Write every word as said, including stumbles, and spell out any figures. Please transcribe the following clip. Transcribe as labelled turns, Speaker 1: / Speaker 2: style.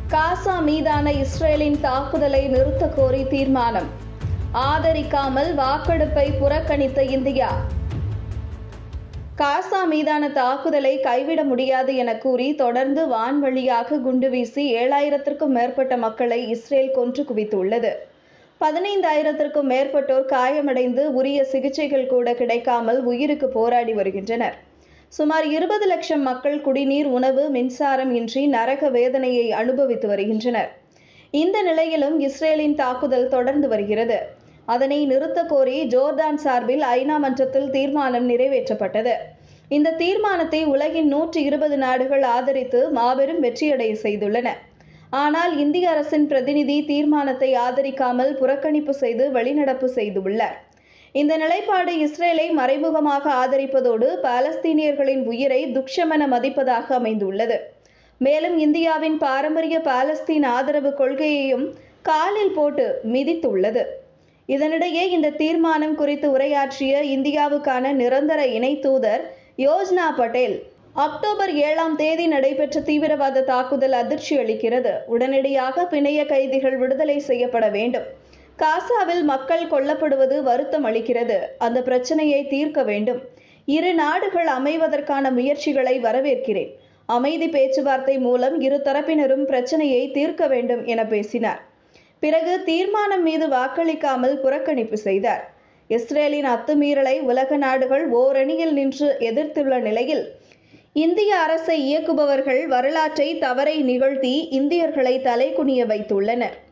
Speaker 1: காசா மீதான இஸ்ரேலின் தாக்குதலை நிறுத்தக் கோரி தீர்மானம். ஆதரிக்காமல் வாக்கெடுப்பை புறக்கணித்த இந்தியா. காசா மீதான தாக்குதலை கைவிட முடியாது என கூறி தொடர்ந்து வான்வழியாக குண்டு வீசி ஏழாயிரத்திற்கும் மேற்பட்ட மக்களை இஸ்ரேல் கொன்று குவித்துள்ளது. பதினைந்தாயிரத்திற்கும் மேற்பட்டோர் காயமடைந்து உரிய சிகிச்சைகள் கூட கிடைக்காமல் உயிருக்கு போராடி வருகின்றனர். சுமார் இருபது லட்சம் மக்கள் குடிநீர், உணவு, மின்சாரம் இன்றி நரக வேதனையை அனுபவித்து வருகின்றனர். இந்த நிலையிலும் இஸ்ரேலின் தாக்குதல் தொடர்ந்து வருகிறது. அதனை நிறுத்தக் கோரி ஜோர்டான் சார்பில் ஐநா மன்றத்தில் தீர்மானம் நிறைவேற்றப்பட்டது. இந்த தீர்மானத்தை உலகின் நூற்றி இருபது நாடுகள் ஆதரித்து மாபெரும் வெற்றியடைய செய்துள்ளன. ஆனால் இந்திய அரசின் பிரதிநிதி தீர்மானத்தை ஆதரிக்காமல் புறக்கணிப்பு செய்து வெளிநடப்பு செய்துள்ளார். இந்த நிலைப்பாடு இஸ்ரேலை மறைமுகமாக ஆதரிப்பதோடு பாலஸ்தீனியர்களின் உயிரை துக்ஷமென மதிப்பதாக அமைந்துள்ளது. மேலும் இந்தியாவின் பாரம்பரிய பாலஸ்தீன் ஆதரவு கொள்கையையும் காலில் போட்டு மிதித்துள்ளது. இதனிடையே இந்த தீர்மானம் குறித்து உரையாற்றிய இந்தியாவுக்கான நிரந்தர இணை தூதர் யோஜ்னா பட்டேல், அக்டோபர் ஏழாம் தேதி நடைபெற்ற தீவிரவாத தாக்குதல் அதிர்ச்சி அளிக்கிறது. உடனடியாக பிணைய கைதிகள் விடுதலை செய்யப்பட வேண்டும். காசாவில் மக்கள் கொல்லப்படுவது வருத்தம் அளிக்கிறது. அந்த பிரச்சனையை தீர்க்க வேண்டும். இரு நாடுகள் அமைவதற்கான முயற்சிகளை வரவேற்கிறேன். அமைதி பேச்சுவார்த்தை மூலம் இரு தரப்பினரும் பிரச்சனையை தீர்க்க வேண்டும் என பேசினார். பிறகு தீர்மானம் மீது வாக்களிக்காமல் புறக்கணிப்பு செய்தார். இஸ்ரேலின் அத்துமீறலை உலக நாடுகள் ஓரணியில் நின்று எதிர்த்துள்ள நிலையில் இந்திய அரசை இயக்குபவர்கள் வரலாற்றை தவறை நிகழ்த்தி இந்தியர்களை தலைகுனிய வைத்துள்ளனர்.